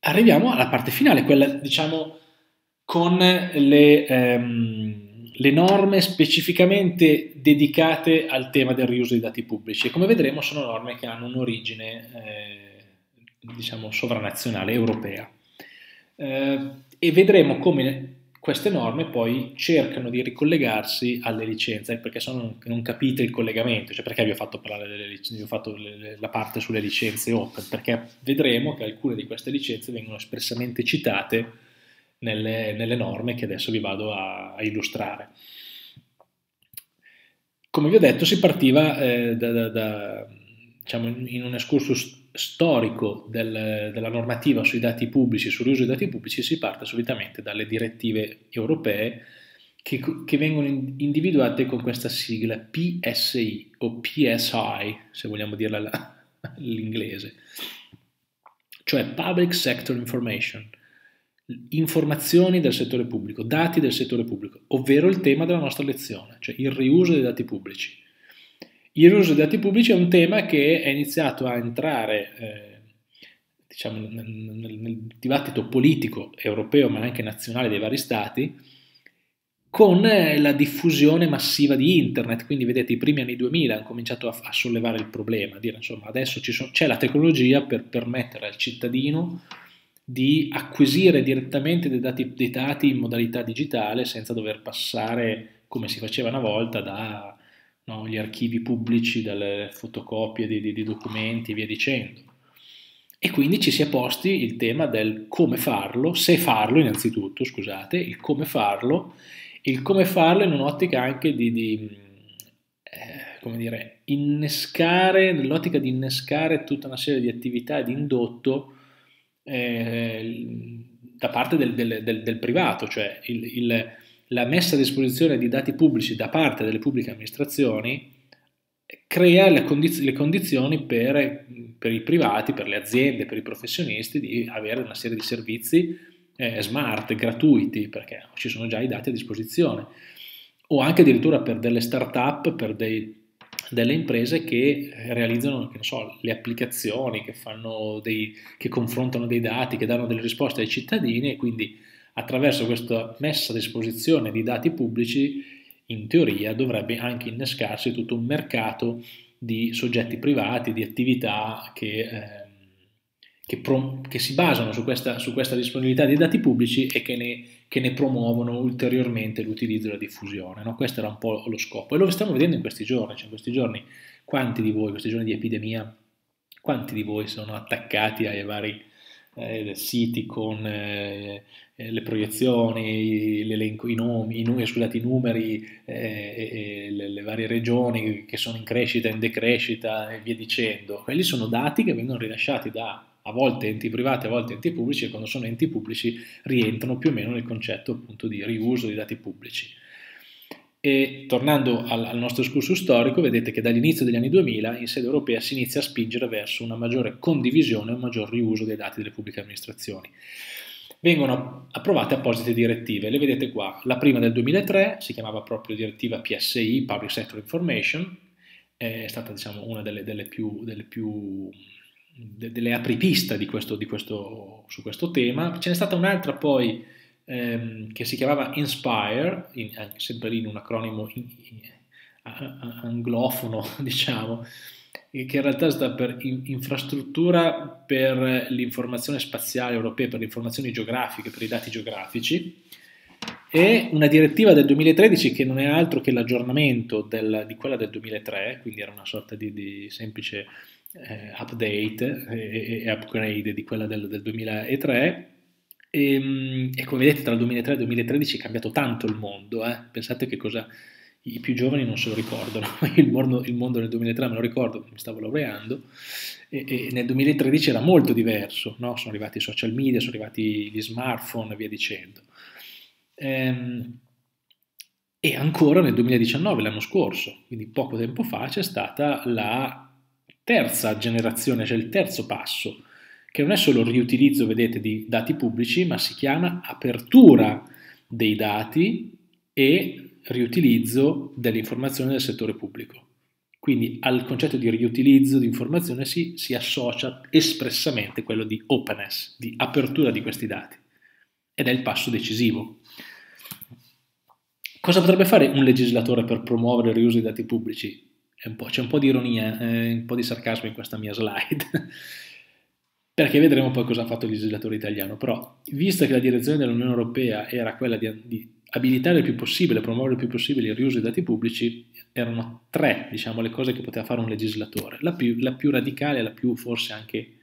arriviamo alla parte finale, quella diciamo con le norme specificamente dedicate al tema del riuso dei dati pubblici. E come vedremo sono norme che hanno un'origine diciamo sovranazionale europea. E vedremo come queste norme poi cercano di ricollegarsi alle licenze, perché se no non capite il collegamento, cioè perché vi ho fatto parlare delle licenze, vi ho fatto la parte sulle licenze open, perché vedremo che alcune di queste licenze vengono espressamente citate nelle norme che adesso vi vado a illustrare. Come vi ho detto, si partiva diciamo, in un excursus storico della normativa sui dati pubblici, sull'uso dei dati pubblici, si parte solitamente dalle direttive europee che vengono individuate con questa sigla PSI o PSI, se vogliamo dirla all'inglese, cioè Public Sector Information, informazioni del settore pubblico, dati del settore pubblico, ovvero il tema della nostra lezione, cioè il riuso dei dati pubblici. Il riuso dei dati pubblici è un tema che è iniziato a entrare diciamo, nel dibattito politico europeo ma anche nazionale dei vari stati con la diffusione massiva di internet, quindi vedete i primi anni 2000 hanno cominciato a sollevare il problema, a dire insomma adesso c'è la tecnologia per permettere al cittadino di acquisire direttamente dei dati in modalità digitale senza dover passare, come si faceva una volta, da no, gli archivi pubblici, dalle fotocopie di documenti e via dicendo. E quindi ci si è posti il tema del come farlo, se farlo innanzitutto, scusate, il come farlo in un'ottica anche come dire, nell'ottica di innescare tutta una serie di attività di indotto da parte del privato, cioè la messa a disposizione di dati pubblici da parte delle pubbliche amministrazioni crea le condizioni per i privati, per le aziende, per i professionisti di avere una serie di servizi smart, gratuiti, perché ci sono già i dati a disposizione, o anche addirittura per delle start-up, delle imprese che realizzano, che ne so, le applicazioni, che confrontano dei dati, che danno delle risposte ai cittadini e quindi attraverso questa messa a disposizione di dati pubblici, in teoria dovrebbe anche innescarsi tutto un mercato di soggetti privati, di attività che si basano su questa disponibilità dei dati pubblici e che ne promuovono ulteriormente l'utilizzo e la diffusione. No? Questo era un po' lo scopo e lo stiamo vedendo in questi giorni. Cioè in questi giorni, quanti di voi, in questi giorni di epidemia, quanti di voi sono attaccati ai vari siti con le proiezioni, l'elenco, scusate, i numeri le varie regioni che sono in crescita, in decrescita e via dicendo. Quelli sono dati che vengono rilasciati da a volte enti privati, a volte enti pubblici e quando sono enti pubblici rientrano più o meno nel concetto appunto di riuso dei dati pubblici. E tornando al nostro discorso storico, vedete che dall'inizio degli anni 2000 in sede europea si inizia a spingere verso una maggiore condivisione e un maggior riuso dei dati delle pubbliche amministrazioni. Vengono approvate apposite direttive, le vedete qua. La prima del 2003 si chiamava proprio direttiva PSI, Public Sector Information, è stata diciamo, una delle apripista su questo tema. Ce n'è stata un'altra poi che si chiamava Inspire, sempre lì in un acronimo anglofono, diciamo, che in realtà sta per infrastruttura per l'informazione spaziale europea, per le informazioni geografiche, per i dati geografici, e una direttiva del 2013 che non è altro che l'aggiornamento di quella del 2003, quindi era una sorta di semplice update e upgrade di quella del 2003. E come vedete tra il 2003 e il 2013 è cambiato tanto il mondo, pensate che cosa i più giovani non se lo ricordano, il mondo nel 2003 me lo ricordo, mi stavo laureando, e nel 2013 era molto diverso, no? Sono arrivati i social media, sono arrivati gli smartphone e via dicendo. E ancora nel 2019, l'anno scorso, quindi poco tempo fa, c'è stata la terza generazione, cioè il terzo passo, che non è solo il riutilizzo, vedete, di dati pubblici, ma si chiama apertura dei dati e riutilizzo delle informazioni del settore pubblico. Quindi al concetto di riutilizzo di informazione si associa espressamente quello di openness, di apertura di questi dati, ed è il passo decisivo. Cosa potrebbe fare un legislatore per promuovere il riuso dei dati pubblici? C'è un po' di ironia, un po' di sarcasmo in questa mia slide, perché vedremo poi cosa ha fatto il legislatore italiano. Però, visto che la direzione dell'Unione Europea era quella di abilitare il più possibile, promuovere il più possibile il riuso dei dati pubblici, erano tre, diciamo, le cose che poteva fare un legislatore. La più radicale, la più forse anche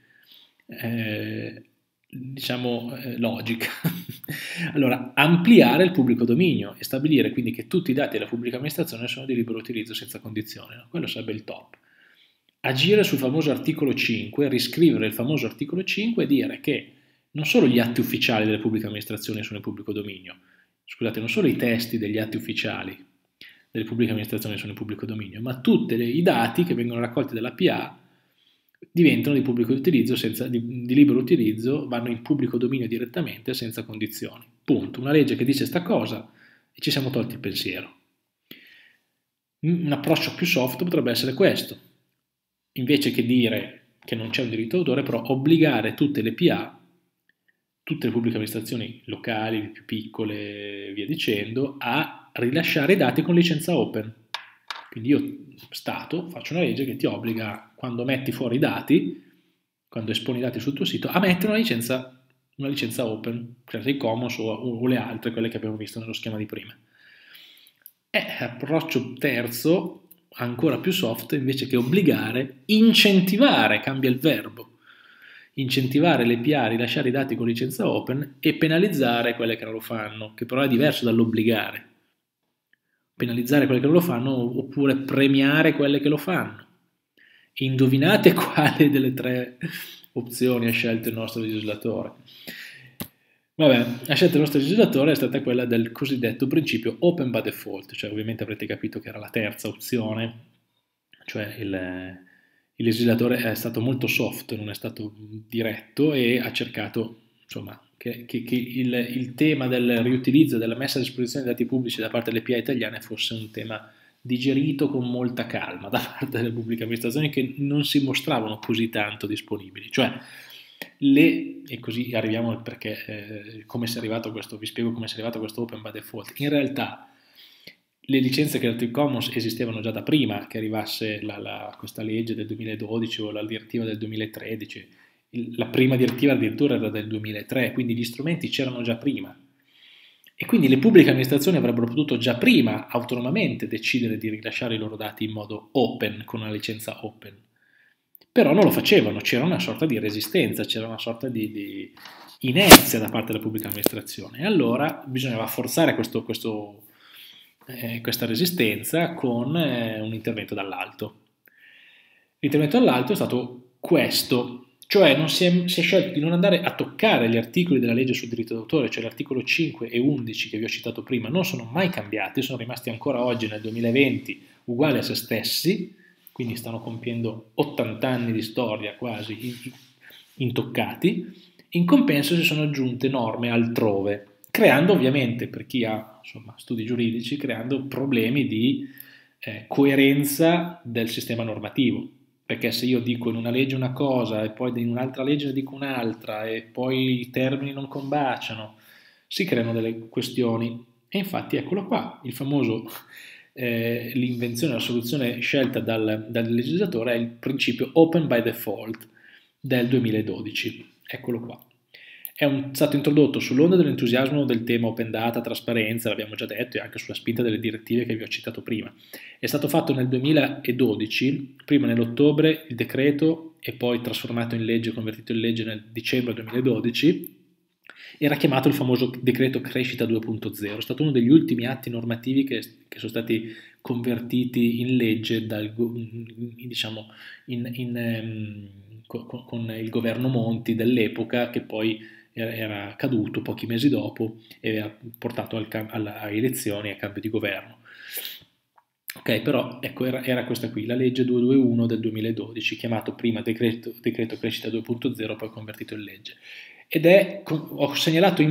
logica. Allora, ampliare il pubblico dominio e stabilire quindi che tutti i dati della pubblica amministrazione sono di libero utilizzo senza condizioni, no? Quello sarebbe il top. Agire sul famoso articolo 5, riscrivere il famoso articolo 5 e dire che non solo gli atti ufficiali delle pubbliche amministrazioni sono in pubblico dominio, scusate, non solo i testi degli atti ufficiali delle pubbliche amministrazioni sono in pubblico dominio, ma tutti i dati che vengono raccolti dalla PA diventano di pubblico utilizzo, di libero utilizzo, vanno in pubblico dominio direttamente senza condizioni. Punto. Una legge che dice sta cosa e ci siamo tolti il pensiero. Un approccio più soft potrebbe essere questo. Invece che dire che non c'è un diritto d'autore, però obbligare tutte le PA, tutte le pubbliche amministrazioni locali, più piccole, via dicendo, a rilasciare i dati con licenza open. Quindi io, Stato, faccio una legge che ti obbliga, quando metti fuori i dati, quando esponi i dati sul tuo sito, a mettere una licenza open, Creative Commons o le altre, quelle che abbiamo visto nello schema di prima. Approccio terzo, ancora più soft, invece che obbligare, incentivare, cambia il verbo, incentivare le PA a rilasciare i dati con licenza open e penalizzare quelle che non lo fanno, che però è diverso dall'obbligare. Penalizzare quelle che non lo fanno oppure premiare quelle che lo fanno. Indovinate quale delle tre opzioni ha scelto il nostro legislatore? Vabbè, la scelta del nostro legislatore è stata quella del cosiddetto principio open by default, cioè ovviamente avrete capito che era la terza opzione, cioè il legislatore è stato molto soft, non è stato diretto e ha cercato, insomma, che il tema del riutilizzo e della messa a disposizione dei dati pubblici da parte delle PA italiane fosse un tema digerito con molta calma da parte delle pubbliche amministrazioni che non si mostravano così tanto disponibili. Cioè, e così arriviamo perché come si è arrivato a questo, vi spiego come si è arrivato a questo open by default. In realtà le licenze Creative Commons esistevano già da prima che arrivasse questa legge del 2012 o la direttiva del 2013. La prima direttiva addirittura era del 2003, quindi gli strumenti c'erano già prima. E quindi le pubbliche amministrazioni avrebbero potuto già prima autonomamente decidere di rilasciare i loro dati in modo open, con una licenza open. Però non lo facevano, c'era una sorta di resistenza, c'era una sorta di inerzia da parte della pubblica amministrazione. E allora bisognava forzare questa resistenza con un intervento dall'alto. L'intervento dall'alto è stato questo, cioè si è scelto di non andare a toccare gli articoli della legge sul diritto d'autore, cioè l'articolo 5 e 11 che vi ho citato prima, non sono mai cambiati, sono rimasti ancora oggi nel 2020 uguali a se stessi, quindi stanno compiendo 80 anni di storia quasi intoccati. In compenso si sono aggiunte norme altrove, creando ovviamente, per chi ha studi giuridici, creando problemi di coerenza del sistema normativo. Perché se io dico in una legge una cosa e poi in un'altra legge ne dico un'altra e poi i termini non combaciano, si creano delle questioni. E infatti eccolo qua, il famoso, l'invenzione, la soluzione scelta dal legislatore è il principio open by default del 2012. Eccolo qua. È stato introdotto sull'onda dell'entusiasmo del tema open data, trasparenza, l'abbiamo già detto, e anche sulla spinta delle direttive che vi ho citato prima. È stato fatto nel 2012, prima nell'ottobre il decreto e poi trasformato in legge, convertito in legge nel dicembre 2012, era chiamato il famoso decreto crescita 2.0, è stato uno degli ultimi atti normativi che sono stati convertiti in legge con il governo Monti dell'epoca, che poi era caduto pochi mesi dopo e ha portato a elezioni e a cambio di governo. Ok, però ecco, era questa qui, la legge 221 del 2012, chiamato prima decreto crescita 2.0, poi convertito in legge. Ed ho segnalato,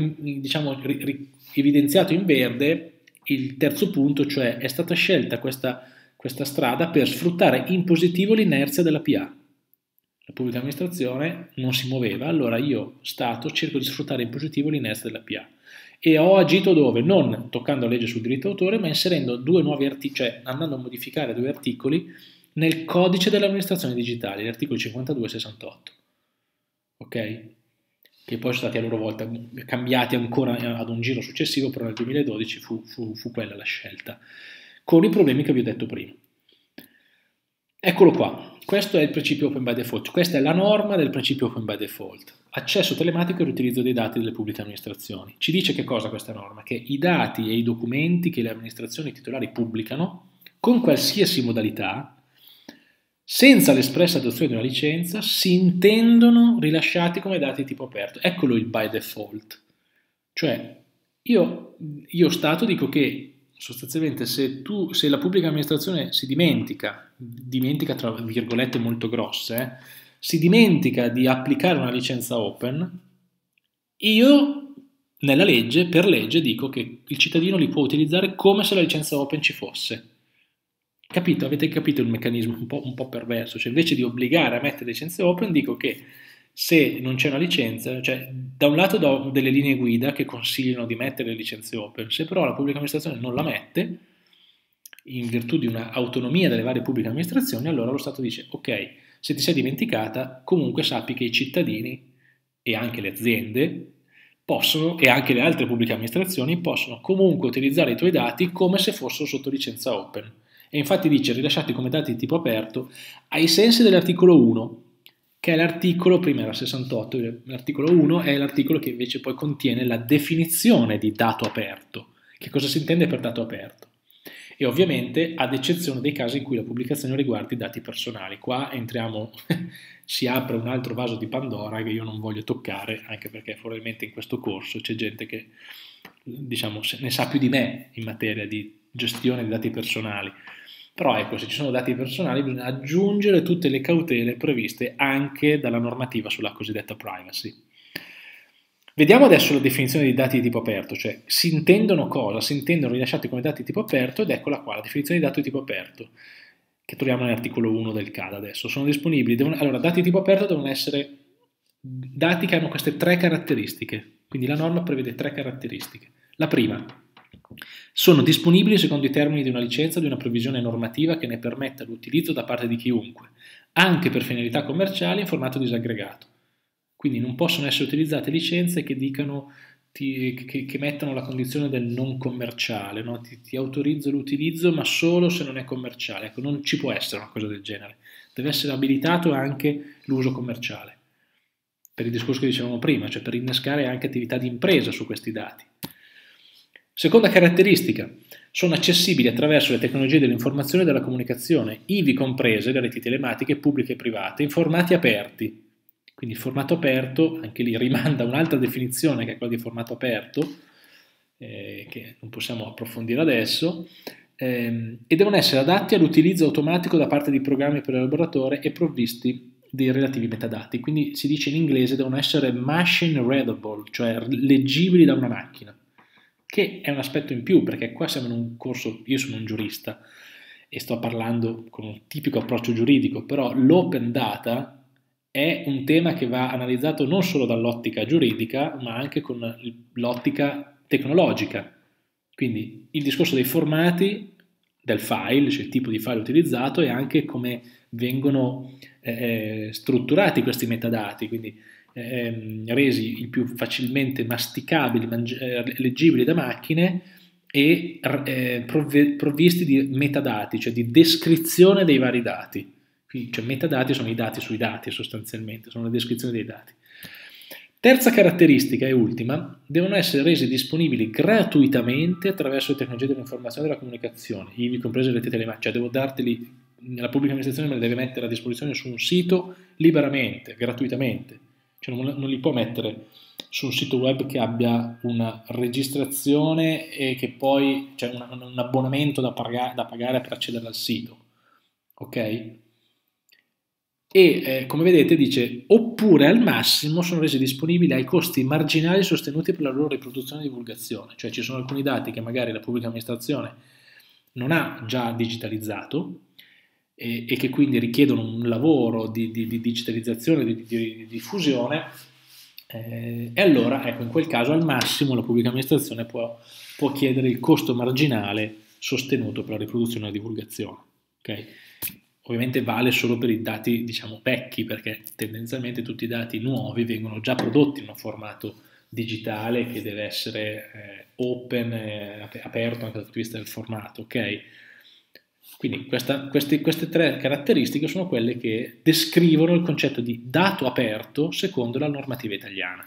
evidenziato in verde il terzo punto, cioè è stata scelta questa questa strada per sfruttare in positivo l'inerzia della PA. La pubblica amministrazione non si muoveva, allora io, Stato, cerco di sfruttare in positivo l'inerzia della PA. E ho agito dove? Non toccando la legge sul diritto d'autore, ma inserendo due nuovi articoli, cioè andando a modificare due articoli nel codice dell'amministrazione digitale, gli articoli 52 e 68. Ok? Che poi sono stati a loro volta cambiati ancora ad un giro successivo, però nel 2012 fu quella la scelta, con i problemi che vi ho detto prima. Eccolo qua, questo è il principio open by default, questa è la norma del principio open by default. Accesso telematico e riutilizzo dei dati delle pubbliche amministrazioni. Ci dice che cosa questa norma? Che i dati e i documenti che le amministrazioni titolari pubblicano, con qualsiasi modalità, senza l'espressa adozione di una licenza, si intendono rilasciati come dati tipo aperto. Eccolo il by default. Cioè, io Stato dico che sostanzialmente se la pubblica amministrazione si dimentica tra virgolette molto grosse, si dimentica di applicare una licenza open, io nella legge, per legge, dico che il cittadino li può utilizzare come se la licenza open ci fosse. Capito? Avete capito il meccanismo un po' perverso? Cioè invece di obbligare a mettere licenze open, dico che se non c'è una licenza, cioè da un lato do delle linee guida che consigliano di mettere le licenze open, se però la pubblica amministrazione non la mette, in virtù di un'autonomia delle varie pubbliche amministrazioni, allora lo Stato dice ok, se ti sei dimenticata, comunque sappi che i cittadini e anche le aziende possono, e anche le altre pubbliche amministrazioni, possono comunque utilizzare i tuoi dati come se fossero sotto licenza open. E infatti dice rilasciati come dati di tipo aperto ai sensi dell'articolo 1, che è l'articolo, prima era 68, l'articolo 1 è l'articolo che invece poi contiene la definizione di dato aperto. Che cosa si intende per dato aperto? E ovviamente ad eccezione dei casi in cui la pubblicazione riguardi dati personali. Qua entriamo, si apre un altro vaso di Pandora che io non voglio toccare, anche perché probabilmente in questo corso c'è gente che diciamo ne sa più di me in materia di gestione di dati personali. Però ecco, se ci sono dati personali bisogna aggiungere tutte le cautele previste anche dalla normativa sulla cosiddetta privacy. Vediamo adesso la definizione di dati di tipo aperto, cioè si intendono cosa? Si intendono rilasciati come dati di tipo aperto ed eccola qua, la definizione di dato di tipo aperto, che troviamo nell'articolo 1 del CAD adesso. Sono disponibili, allora dati di tipo aperto devono essere dati che hanno queste tre caratteristiche, quindi la norma prevede tre caratteristiche. La prima, sono disponibili secondo i termini di una licenza o di una previsione normativa che ne permetta l'utilizzo da parte di chiunque, anche per finalità commerciali in formato disaggregato. Quindi non possono essere utilizzate licenze che dicano, che mettano la condizione del non commerciale, no? Ti autorizzo l'utilizzo ma solo se non è commerciale. Ecco, non ci può essere una cosa del genere. Deve essere abilitato anche l'uso commerciale, per il discorso che dicevamo prima, cioè per innescare anche attività di impresa su questi dati. Seconda caratteristica, sono accessibili attraverso le tecnologie dell'informazione e della comunicazione, ivi comprese le reti telematiche pubbliche e private, in formati aperti. Quindi il formato aperto, anche lì rimanda a un'altra definizione che è quella di formato aperto, che non possiamo approfondire adesso, e devono essere adatti all'utilizzo automatico da parte di programmi per l'elaboratore e provvisti dei relativi metadati. Quindi si dice in inglese devono essere machine readable, cioè leggibili da una macchina, che è un aspetto in più, perché qua siamo in un corso, io sono un giurista e sto parlando con un tipico approccio giuridico, però l'open data è un tema che va analizzato non solo dall'ottica giuridica, ma anche con l'ottica tecnologica. Quindi il discorso dei formati del file, cioè il tipo di file utilizzato e anche come vengono strutturati questi metadati, quindi resi il più facilmente masticabili, leggibili da macchine e provvisti di metadati, cioè di descrizione dei vari dati. Cioè metadati sono i dati sui dati sostanzialmente, sono le descrizioni dei dati. Terza caratteristica e ultima, devono essere resi disponibili gratuitamente attraverso le tecnologie dell'informazione e della comunicazione, ivi comprese le reti telematiche, cioè devo darteli, la pubblica amministrazione me le deve mettere a disposizione su un sito liberamente, gratuitamente, cioè non li può mettere su un sito web che abbia una registrazione e che poi c'è un abbonamento da pagare per accedere al sito, ok? E come vedete dice oppure al massimo sono resi disponibili ai costi marginali sostenuti per la loro riproduzione e divulgazione, cioè ci sono alcuni dati che magari la pubblica amministrazione non ha già digitalizzato e che quindi richiedono un lavoro di digitalizzazione, di diffusione, e allora, ecco, in quel caso al massimo la pubblica amministrazione può chiedere il costo marginale sostenuto per la riproduzione e la divulgazione. Okay? Ovviamente vale solo per i dati, diciamo, vecchi, perché tendenzialmente tutti i dati nuovi vengono già prodotti in un formato digitale che deve essere open, aperto anche dal punto di vista del formato, ok? Quindi queste tre caratteristiche sono quelle che descrivono il concetto di dato aperto secondo la normativa italiana.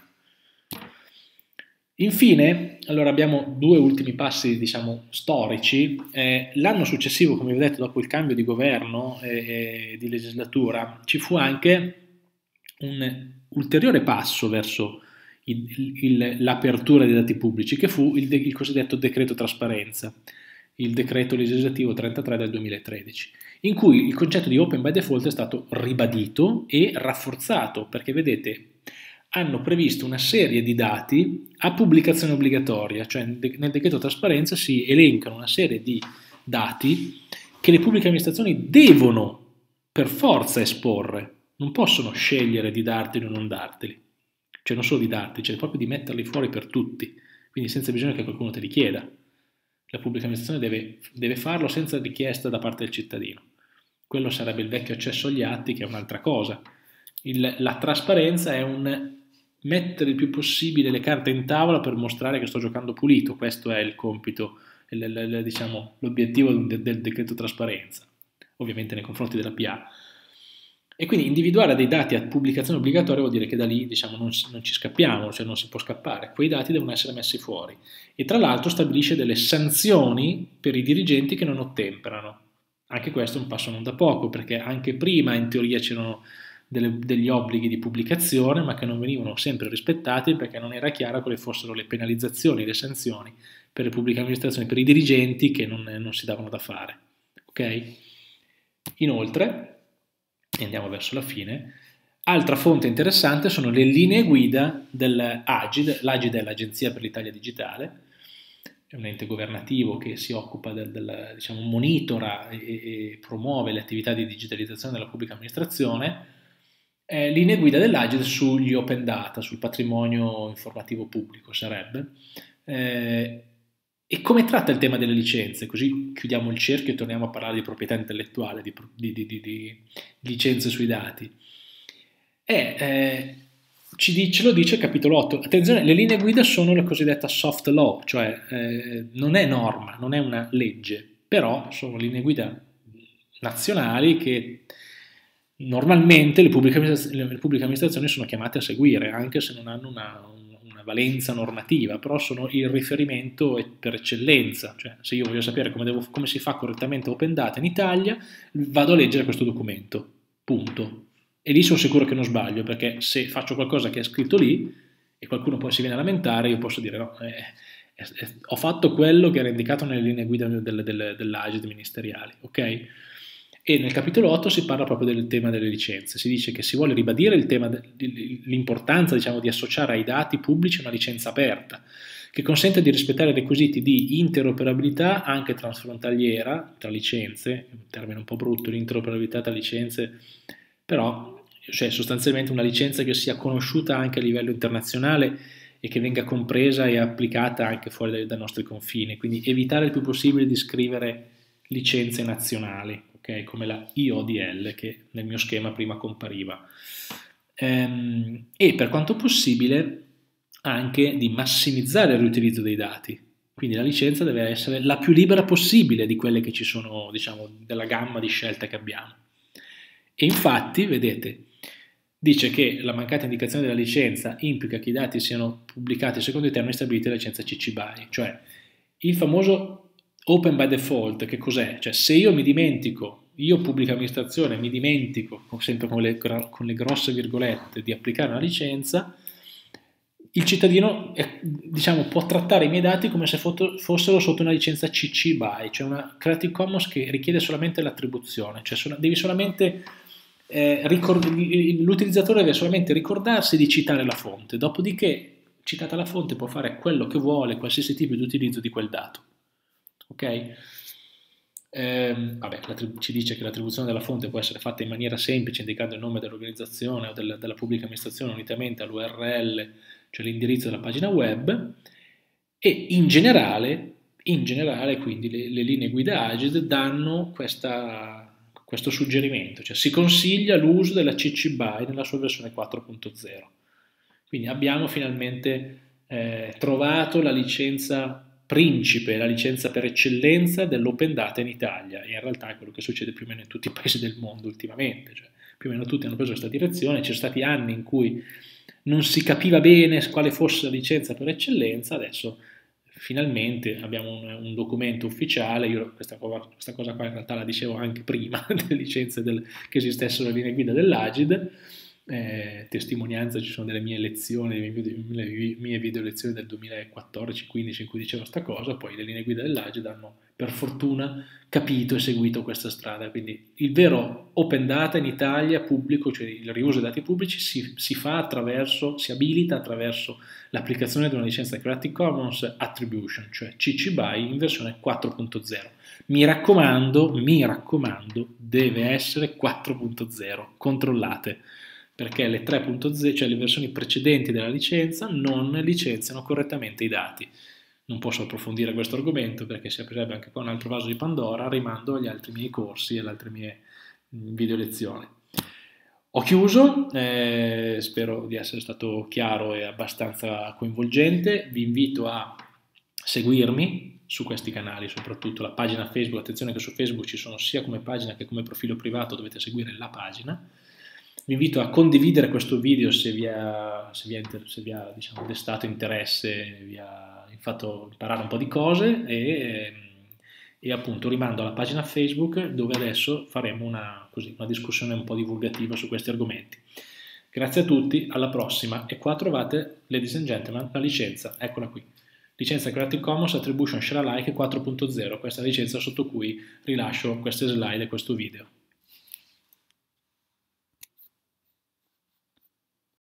Infine, allora abbiamo due ultimi passi, diciamo, storici. L'anno successivo, come vi ho detto, dopo il cambio di governo e di legislatura, ci fu anche un ulteriore passo verso l'apertura dei dati pubblici, che fu il cosiddetto decreto trasparenza, il decreto legislativo 33 del 2013, in cui il concetto di open by default è stato ribadito e rafforzato, perché vedete, hanno previsto una serie di dati a pubblicazione obbligatoria, cioè nel decreto trasparenza si elencano una serie di dati che le pubbliche amministrazioni devono per forza esporre, non possono scegliere di darteli o non darteli, cioè non solo di darteli, cioè proprio di metterli fuori per tutti, quindi senza bisogno che qualcuno te li chieda. La pubblica amministrazione deve farlo senza richiesta da parte del cittadino. Quello sarebbe il vecchio accesso agli atti, che è un'altra cosa. La trasparenza è un mettere il più possibile le carte in tavola per mostrare che sto giocando pulito. Questo è il compito, diciamo, l'obiettivo del decreto trasparenza, ovviamente nei confronti della PA. E quindi individuare dei dati a pubblicazione obbligatoria vuol dire che da lì, diciamo, non ci scappiamo, cioè non si può scappare. Quei dati devono essere messi fuori. E tra l'altro stabilisce delle sanzioni per i dirigenti che non ottemperano. Anche questo è un passo non da poco, perché anche prima in teoria c'erano degli obblighi di pubblicazione, ma che non venivano sempre rispettati perché non era chiaro quali fossero le penalizzazioni, le sanzioni per le pubbliche amministrazioni, per i dirigenti che non si davano da fare. Ok? Inoltre, e andiamo verso la fine, altra fonte interessante sono le linee guida dell'Agid. L'Agid è l'Agenzia per l'Italia Digitale, è un ente governativo che si occupa diciamo, monitora e promuove le attività di digitalizzazione della pubblica amministrazione. Linee guida dell'Agid sugli open data, sul patrimonio informativo pubblico sarebbe. E come tratta il tema delle licenze? Così chiudiamo il cerchio e torniamo a parlare di proprietà intellettuale, di licenze sui dati. Ce lo dice il capitolo 8. Attenzione, le linee guida sono la cosiddetta soft law, cioè non è norma, non è una legge, però sono linee guida nazionali che normalmente le pubbliche amministrazioni sono chiamate a seguire, anche se non hanno una valenza normativa, però sono il riferimento per eccellenza. Cioè, se io voglio sapere come si fa correttamente Open Data in Italia, vado a leggere questo documento, punto. E lì sono sicuro che non sbaglio, perché se faccio qualcosa che è scritto lì e qualcuno poi si viene a lamentare, io posso dire no, ho fatto quello che era indicato nelle linee guida dell'Agid ministeriali, ok? E nel capitolo 8 si parla proprio del tema delle licenze, si dice che si vuole ribadire l'importanza, diciamo, di associare ai dati pubblici una licenza aperta, che consente di rispettare i requisiti di interoperabilità anche transfrontaliera tra licenze, un termine un po' brutto, l'interoperabilità tra licenze, però cioè sostanzialmente una licenza che sia conosciuta anche a livello internazionale e che venga compresa e applicata anche fuori dai nostri confini, quindi evitare il più possibile di scrivere licenze nazionali, okay? Come la IODL che nel mio schema prima compariva, e per quanto possibile anche di massimizzare il riutilizzo dei dati, quindi la licenza deve essere la più libera possibile di quelle che ci sono, diciamo, della gamma di scelte che abbiamo. E infatti, vedete, dice che la mancata indicazione della licenza implica che i dati siano pubblicati secondo i termini stabiliti dalla licenza CC BY, cioè il famoso open by default. Che cos'è? Cioè se io mi dimentico, io pubblica amministrazione mi dimentico, sempre con le grosse virgolette, di applicare una licenza, il cittadino diciamo, può trattare i miei dati come se fossero sotto una licenza CC BY, cioè una Creative Commons che richiede solamente l'attribuzione, cioè devi solamente l'utilizzatore deve solamente ricordarsi di citare la fonte, dopodiché citata la fonte può fare quello che vuole, qualsiasi tipo di utilizzo di quel dato. Ok? Vabbè, ci dice che l'attribuzione della fonte può essere fatta in maniera semplice, indicando il nome dell'organizzazione o della pubblica amministrazione unitamente all'URL, cioè l'indirizzo della pagina web, e in generale quindi le linee guida Agid danno questo suggerimento, cioè si consiglia l'uso della CC BY nella sua versione 4.0. Quindi abbiamo finalmente trovato la licenza principe, la licenza per eccellenza dell'open data in Italia, e in realtà è quello che succede più o meno in tutti i paesi del mondo ultimamente, cioè più o meno tutti hanno preso questa direzione. Ci sono stati anni in cui non si capiva bene quale fosse la licenza per eccellenza, adesso finalmente abbiamo un documento ufficiale. Io questa cosa qua in realtà la dicevo anche prima delle licenze che esistessero le linee guida dell'Agid. Testimonianza, ci sono delle mie lezioni, le mie video lezioni del 2014-15 in cui dicevo questa cosa. Poi le linee guida dell'Agid hanno per fortuna capito e seguito questa strada. Quindi il vero open data in Italia pubblico, cioè il riuso dei dati pubblici, si abilita attraverso l'applicazione di una licenza Creative Commons Attribution, cioè CC BY in versione 4.0. Mi raccomando, deve essere 4.0, controllate, perché le 3.0, cioè le versioni precedenti della licenza, non licenziano correttamente i dati. Non posso approfondire questo argomento perché si aprirebbe anche qua un altro vaso di Pandora. Rimando agli altri miei corsi e alle altre mie video lezioni. Ho chiuso, spero di essere stato chiaro e abbastanza coinvolgente. Vi invito a seguirmi su questi canali, soprattutto la pagina Facebook. Attenzione che su Facebook ci sono sia come pagina che come profilo privato, dovete seguire la pagina. Vi invito a condividere questo video se vi ha diciamo, destato interesse, vi ha fatto imparare un po' di cose, e appunto rimando alla pagina Facebook, dove adesso faremo una discussione un po' divulgativa su questi argomenti. Grazie a tutti, alla prossima. E qua trovate, ladies and gentlemen, la licenza, eccola qui. Licenza Creative Commons Attribution Share Alike 4.0, questa licenza sotto cui rilascio queste slide e questo video.